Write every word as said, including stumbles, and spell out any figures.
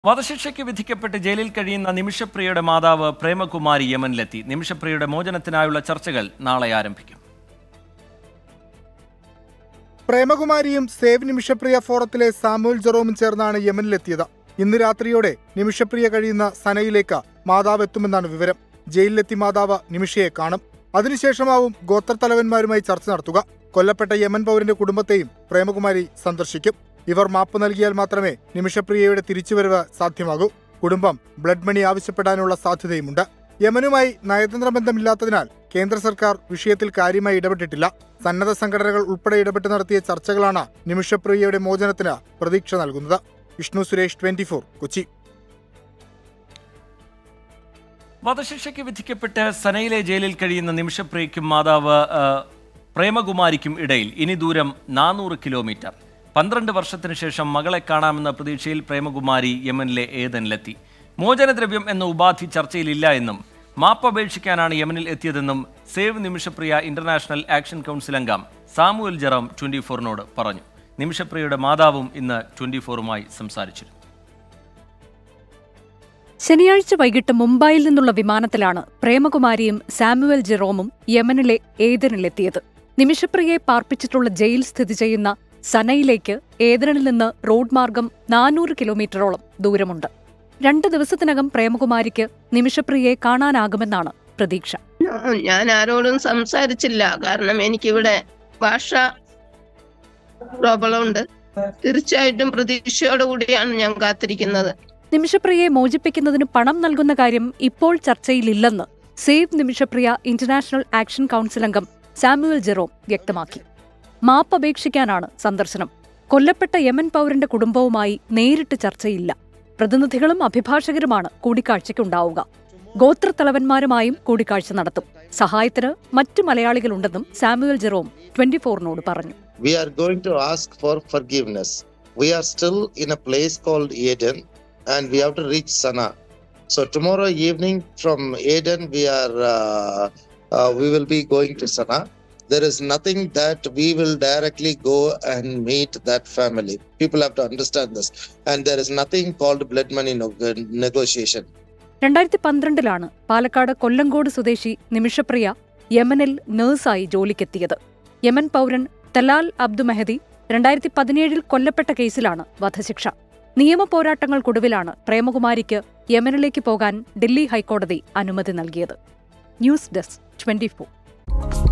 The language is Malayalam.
വധശിക്ഷയ്ക്ക് വിധിക്കപ്പെട്ട് ജയിലിൽ കഴിയുന്ന നിമിഷപ്രിയയുടെ മാതാവ് പ്രേമകുമാരി യമനിലെത്തി. നിമിഷപ്രിയയുടെ മോചനത്തിനായുള്ള ചർച്ചകൾ നാളെ ആരംഭിക്കും. പ്രേമകുമാരിയും സേവ് നിമിഷപ്രിയ ഫോറത്തിലെ സാമുവൽ ജെറോമും ചേർന്നാണ് യമനിലെത്തിയത്. ഇന്ന് രാത്രിയോടെ നിമിഷപ്രിയ കഴിയുന്ന സനയിലേക്ക് മാതാവ് എത്തുമെന്നാണ് വിവരം. ജയിലിലെത്തി മാതാവ് നിമിഷയെ കാണും. അതിനുശേഷമാവും ഗോത്രത്തലവന്മാരുമായി ചർച്ച നടത്തുക. കൊല്ലപ്പെട്ട യമൻ പൗരന്റെ കുടുംബത്തെയും പ്രേമകുമാരി സന്ദർശിക്കും. ഇവർ മാപ്പ് നൽകിയാൽ മാത്രമേ നിമിഷപ്രിയയുടെ തിരിച്ചുവരവ് സാധ്യമാകൂ. കുടുംബം ബ്ലഡ് മണി ആവശ്യപ്പെടാനുള്ള സാധ്യതയുമുണ്ട്. യമനുമായി നയതന്ത്ര ബന്ധമില്ലാത്തതിനാൽ കേന്ദ്ര സർക്കാർ വിഷയത്തിൽ കാര്യമായി ഇടപെട്ടിട്ടില്ല. സന്നദ്ധ സംഘടനകൾ ഉൾപ്പെടെ ഇടപെട്ട് നടത്തിയ ചർച്ചകളാണ് നിമിഷപ്രിയയുടെ മോചനത്തിന് പ്രതീക്ഷ നൽകുന്നത്. Vishnu Suresh, twenty four, Kochi. വധശിക്ഷയ്ക്ക് വിധിക്കപ്പെട്ട് സനയിലെ ജയിലിൽ കഴിയുന്ന നിമിഷപ്രിയയ്ക്കും മാതാവ് പ്രേമകുമാരിക്കും ഇടയിൽ ഇനി ദൂരം നാനൂറ് കിലോമീറ്റർ. പന്ത്രണ്ട് വർഷത്തിനു ശേഷം മകളെ കാണാമെന്ന പ്രതീക്ഷയിൽ പ്രേമകുമാരി യമനിലെ ഏദനിലെത്തി. മോചനദ്രവ്യം എന്ന ഉപാധി ചർച്ചയിലില്ല എന്നും മാപ്പപേക്ഷിക്കാനാണ് യമനിൽ എത്തിയതെന്നും save Nimishapriya international action council അംഗം സാമുവൽ ജെറോം ട്വന്റി ഫോറിനോട് പറഞ്ഞു. നിമിഷപ്രിയയുടെ മാതാവും ഇന്ന് ട്വന്റി ഫോറുമായി സംസാരിച്ചിരുന്നു. ശനിയാഴ്ച വൈകിട്ട് മുംബൈയിൽ നിന്നുള്ള വിമാനത്തിലാണ് പ്രേമകുമാരിയും സാമുവൽ ജെറോമും യമനിലെ ഏദനിലെത്തിയത്. നിമിഷപ്രിയയെ പാർപ്പിച്ചിട്ടുള്ള ജയിൽ സ്ഥിതി ചെയ്യുന്ന സനയിലേക്ക് ഏദനിൽ നിന്ന് റോഡ് മാർഗം നാനൂറ് കിലോമീറ്ററോളം ദൂരമുണ്ട്. രണ്ട് ദിവസത്തിനകം പ്രേമകുമാരിക്ക് നിമിഷപ്രിയയെ കാണാനാകുമെന്നാണ് പ്രതീക്ഷ. ഞാൻ ആരോടും സംസാരിച്ചില്ല, കാരണം എനിക്കിവിടെ ഭാഷ പ്രോബ്ലം ഉണ്ട്. തീർച്ചയായിട്ടും പ്രതീക്ഷയോടുകൂടിയാണ് ഞാൻ കാത്തിരിക്കുന്നത്. നിമിഷപ്രിയയെ മോചിപ്പിക്കുന്നതിന് പണം നൽകുന്ന കാര്യം ഇപ്പോൾ ചർച്ചയിലില്ലെന്ന് save Nimishapriya international action council അംഗം സാമുവൽ ജെറോം വ്യക്തമാക്കി. മാപ്പപേക്ഷിക്കാനാണ് സന്ദർശനം. കൊല്ലപ്പെട്ട യമൻ പൗരന്റെ കുടുംബവുമായി നേരിട്ട് ചർച്ചയില്ല. പ്രതിനിധികളും അഭിഭാഷകരുമാണ് കൂടിക്കാഴ്ചയ്ക്കുണ്ടാവുക. ഗോത്രത്തലവന്മാരുമായും കൂടിക്കാഴ്ച നടത്തും. സഹായത്തിന് മറ്റു മലയാളികളുണ്ടെന്നും സാമുവൽ ജെറോം ട്വന്റി ഫോറിനോട് പറഞ്ഞു. We are going to ask for forgiveness. We are still in a place called Aden and we have to reach Sana. So tomorrow evening from Aden we are uh, uh, we will be going to Sana. There is nothing that we will directly go and meet that family. People have to understand this. And there is nothing called blood money negotiation. രണ്ടായിരത്തി പന്ത്രണ്ടിലാണ് പാലക്കാട് കൊല്ലങ്കോട് സ്വദേശി നിമിഷപ്രിയ യമനിൽ നഴ്സായി ജോലിക്കെത്തിയത്. യമൻ പൗരൻ തലാൽ അബ്ദു മെഹദി രണ്ടായിരത്തി പതിനേഴിൽ കൊല്ലപ്പെട്ട കേസിലാണ് വധശിക്ഷ. നിയമ പോരാട്ടങ്ങൾക്കൊടുവിലാണ് പ്രേമകുമാരിക്ക് യമനിലേക്ക് പോകാൻ ഡൽഹി ഹൈക്കോടതി അനുമതി നൽകിയത്. News desk, twenty four.